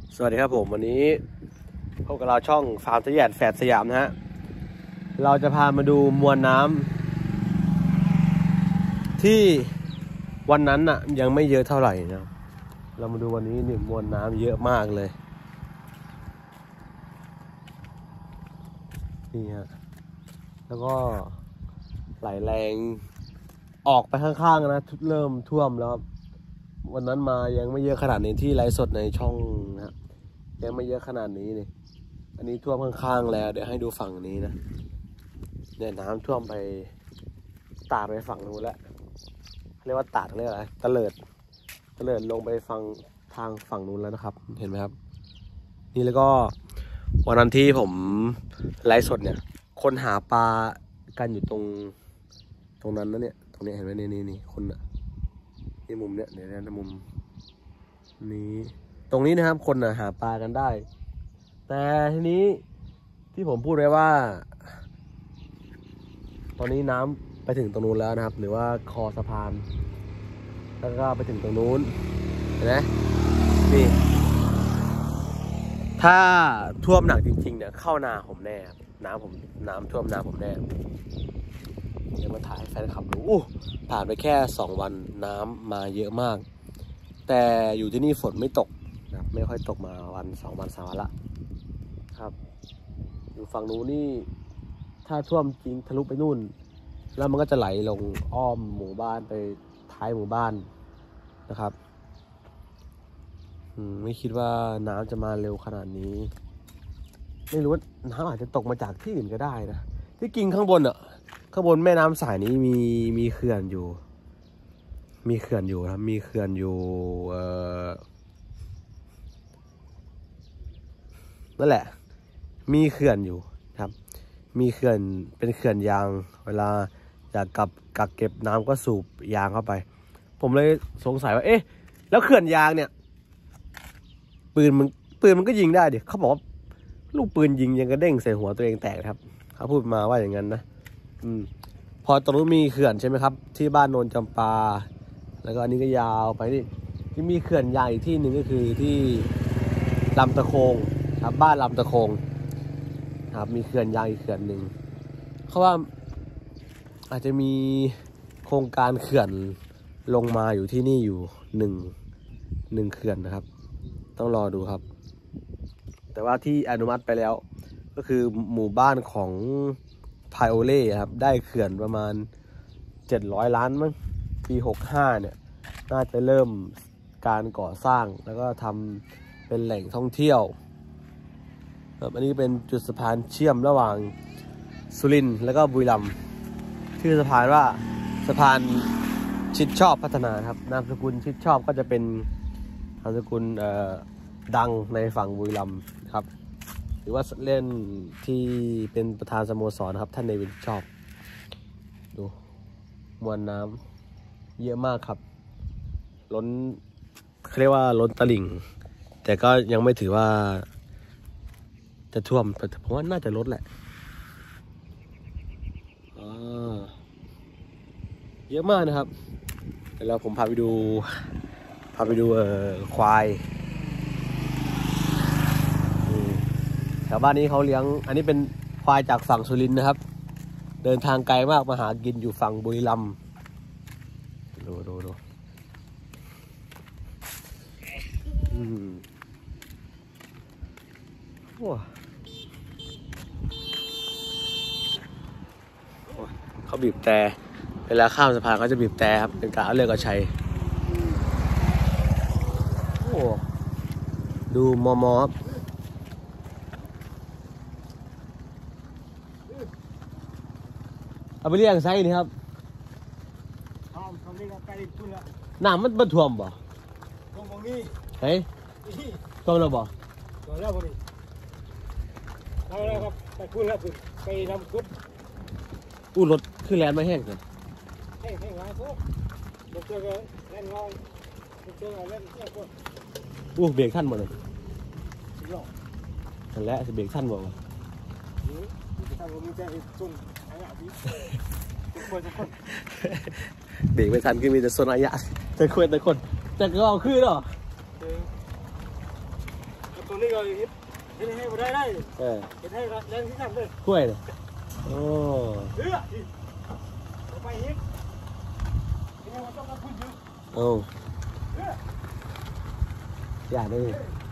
สวัสดีครับผมวันนี้พบกับเราช่องฟาร์มทะแยดแฝดสยามนะฮะเราจะพามาดูมวลน้ำที่วันนั้นน่ะยังไม่เยอะเท่าไหร่นะเรามาดูวันนี้นี่มวลน้ำเยอะมากเลยนี่ฮะแล้วก็ไหลแรงออกไปข้างๆนะเริ่มท่วมแล้ววันนั้นมายังไม่เยอะขนาดนี้ที่ไลฟ์สดในช่องนะยังไม่เยอะขนาดนี้นี่อันนี้ท่วมข้างๆแล้วเดี๋ยวให้ดูฝั่งนี้นะเนี่ยน้ำท่วมไปตาดไปฝั่งนู้นแล้วเรียกว่าตาดเรียกอะไรตะเลิดลงไปทางฝั่งนู้นแล้วนะครับเห็นไหมครับนี่แล้วก็วันนั้นที่ผมไลฟ์สดเนี่ยคนหาปลากันอยู่ตรงนั้นนะเนี่ยตรงนี้เห็นไหมนี่คนน่ะนี่มุมเนี้ยเดี๋ยวนะมุมนี้ตรงนี้นะครับคนน่ะหาปลากันได้แต่ทีนี้ที่ผมพูดไว้ว่าตอนนี้น้ำไปถึงตรงนู้นแล้วนะครับหรือว่าคอสะพานแล้วก็ไปถึงตรงนู้นเห็นไหมนี่ถ้าท่วมหนักจริงๆเนี่ยเข้านาผมแน่น้ำท่วมนาผมแน่เดี๋ยวมาถ่ายให้แฟนคลับดูผ่านไปแค่2 วันน้ำมาเยอะมากแต่อยู่ที่นี่ฝนไม่ตกนะครับไม่ค่อยตกมาวัน2 วัน 3 วันละครับอยู่ฝั่งนู้นนี่ถ้าท่วมจริงทะลุไปนู่นแล้วมันก็จะไหลลงอ้อมหมู่บ้านไปท้ายหมู่บ้านนะครับไม่คิดว่าน้ำจะมาเร็วขนาดนี้ไม่รู้ว่าน้ำอาจจะตกมาจากที่อื่นก็ได้นะที่จริงข้างบนแม่น้ำสายนี้มีเขื่อนอยู่ครับมีเขื่อนอยู่นั่นแหละมีเขื่อนอยู่ครับมีเขื่อนเป็นเขื่อนยางเวลาอยากกักเก็บน้ำก็สูบยางเข้าไปผมเลยสงสัยว่าเอ๊ะแล้วเขื่อนยางเนี่ยปืนมันก็ยิงได้ดิเขาบอกว่าลูกปืนยิงยังกระเด้งใส่หัวตัวเองแตกครับเขาพูดมาว่าอย่างนั้นนะพอตรงนู้นมีเขื่อนใช่ไหมครับที่บ้านโนนจำปาแล้วก็อันนี้ก็ยาวไปนี่ที่มีเขื่อนใหญ่อีกที่หนึ่งก็คือที่ลำตะโคงครับบ้านลำตะโคงครับมีเขื่อนยาวอีกเขื่อนหนึ่งเขาว่าอาจจะมีโครงการเขื่อนลงมาอยู่ที่นี่อยู่หนึ่งเขื่อนนะครับต้องรอดูครับแต่ว่าที่อนุมัติไปแล้วก็คือหมู่บ้านของไพโอเล่ครับได้เขื่อนประมาณ700 ล้านมั้งปี65เนี่ยน่าจะเริ่มการก่อสร้างแล้วก็ทำเป็นแหล่งท่องเที่ยวครับอันนี้เป็นจุดสะพานเชื่อมระหว่างสุรินทร์แล้วก็บุรีรัมย์ชื่อสะพานว่าสะพานชิดชอบพัฒนาครับนามสกุลชิดชอบก็จะเป็นนามสกุลดังในฝั่งบุรีรัมย์ครับหรือว่าเล่นที่เป็นประธานสโมสรครับท่านเนวินชอบดูมวลน้ำเยอะมากครับล้นเขาเรียกว่าล้นตลิ่งแต่ก็ยังไม่ถือว่าจะท่วมแต่ผมว่าน่าจะลดแหละเยอะมากนะครับเดี๋ยวผมพาไปดูควายแถวบ้านนี้เขาเลี้ยงอันนี้เป็นควายจากฝั่งสุรินทร์นะครับเดินทางไกลมากมาหากินอยู่ฝั่งบุรีรัมย์ดูเขาบีบแต่เวลาข้ามสะพานเขาจะบีบแต่ครับเป็นการเอาเลิกเอาชัยดูมอครับเอาไปเลี้ยงไซนี่ครับน้ำมันท่วมบ่เฮ้ยท่วมแล้วบ่แล้วพอดีแล้วครับไปพูดแล้วไปทำกุ๊บรถขึ้นแลนด์ไม่แห้งเลยแห้งไว้พวกเจอเล่นงองเจอเล่นเที่ยวพวกเบรกทันหมดเลยทันแล้วจะเบรกทันบ่เบรกไม่ทันก็มีแต่โซนอายะแต่คนแต่ก็เอาขึ้นหรอตัวนี้ก็เห็นให้มาได้เห็นให้แรงที่ทำเลยกล้วยเลยโอ้ไปอีกนี่มันต้องพูดเยอะโอ้อย่าได้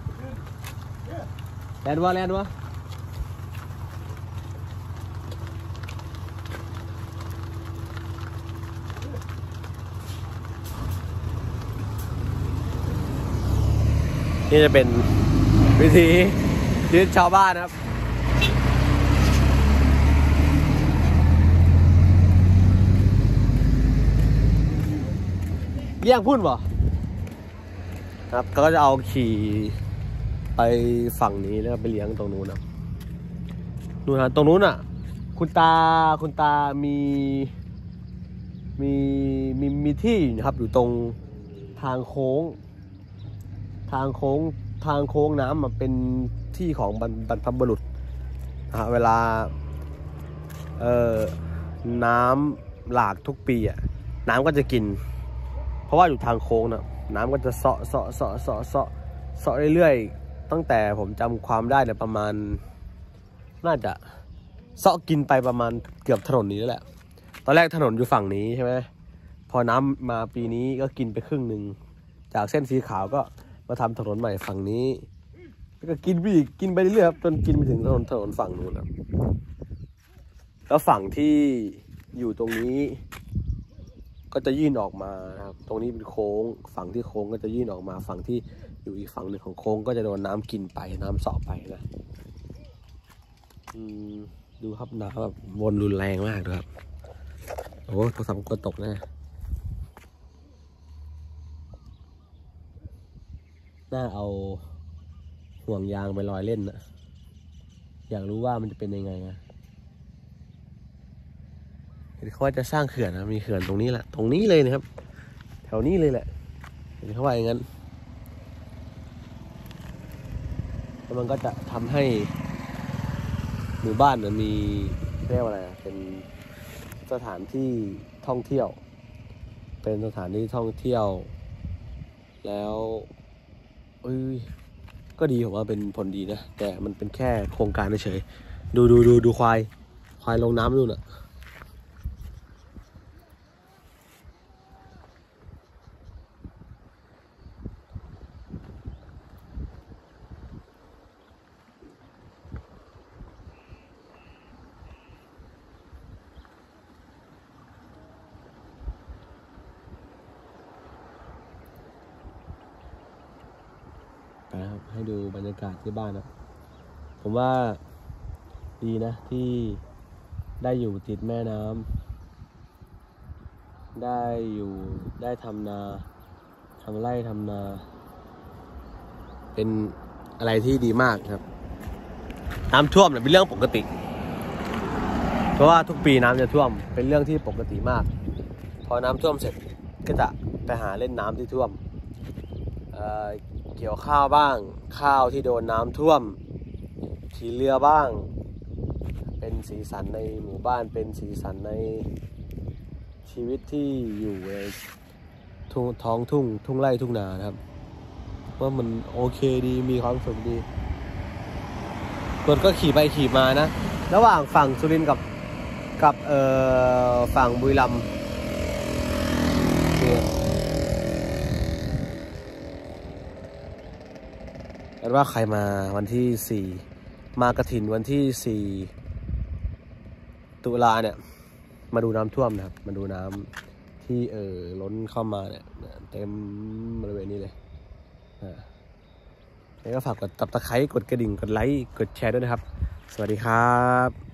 แลนวะนี่จะเป็นวิธีชีวิตชาวบ้านนะครับเลี้ยงพุ่นบ่ครับก็จะเอาขี่ไปฝั่งนี้แล้วไปเลี้ยงตรงนู้นนะนู่นฮะตรงนู้นอ่ะคุณตามีที่นะครับอยู่ตรงทางโค้งน้ำมันเป็นที่ของบรรพบุรุษนะฮะเวลาน้ำหลากทุกปีอ่ะน้ำก็จะกินเพราะว่าอยู่ทางโค้งนะน้ำก็จะเสาะเรื่อยๆตั้งแต่ผมจำความได้เนี่ยประมาณน่าจะเสาะกินไปประมาณเกือบถนนนี้แล้วแหละตอนแรกถนนอยู่ฝั่งนี้ใช่ไหมพอน้ำมาปีนี้ก็กินไปครึ่งหนึ่งจากเส้นสีขาวก็มาทำถนนใหม่ฝั่งนี้แล้วก็กินไปอีกกินไปเรื่อยๆครับจนกินไปถึงถนนฝั่งนู้นแล้วฝั่งที่อยู่ตรงนี้ก็จะยื่นออกมานะครับตรงนี้เป็นโค้งฝั่งที่โค้งก็จะยื่นออกมาฝั่งที่อยู่อีกฝั่งหนึ่งของโค้งก็จะโดนน้ำกินไปน้ำเสาะไปนะดูครับน้ำแบบวนรุนแรงมากเลยครับโอ้โทรศัพท์ก็ตกแน่น่าเอาห่วงยางไปลอยเล่นนะอยากรู้ว่ามันจะเป็นยังไงนะเขาว่าจะสร้างเขื่อนนะมีเขื่อนตรงนี้แหละตรงนี้เลยนะครับแถวนี้เลยแหละเห็นเขาว่าอย่างนั้นแล้วมันก็จะทำให้หมู่บ้านมันมีเรียกว่าอะไรเป็นสถานที่ท่องเที่ยวเป็นสถานที่ท่องเที่ยวแล้วก็ดีผมว่าเป็นผลดีนะแต่มันเป็นแค่โครงการเฉยดูควายลงน้ำนู่นอ่ะนะครับให้ดูบรรยากาศที่บ้านนะผมว่าดีนะที่ได้อยู่ติดแม่น้ำได้ทำนาทำไร่ทำนาเป็นอะไรที่ดีมากครับน้ำท่วมเนี่ยเป็นเรื่องปกติเพราะว่าทุกปีน้ำจะท่วมเป็นเรื่องที่ปกติมากพอน้ำท่วมเสร็จก็จะไปหาเล่นน้ำที่ท่วมเกี่ยวข้าวบ้างข้าวที่โดนน้ำท่วมขี่เรือบ้างเป็นสีสันในหมู่บ้านเป็นสีสันในชีวิตที่อยู่ในท้องทุ่งไร่ทุ่งนาครับว่ามันโอเคดีมีความสุขดีรถก็ขี่ไปขี่มานะระหว่างฝั่งสุรินทร์กับฝั่งบุรีรัมย์กันว่าใครมาวันที่4มากฐินวันที่4ตุลาเนี่ยมาดูน้ำท่วมนะครับมาดูน้ำที่ล้นเข้ามาเนี่ยเต็มบริเวณนี้เลยแล้วก็ฝากกดติดตามกดกระดิ่งกดไลค์กดแชร์ด้วยนะครับสวัสดีครับ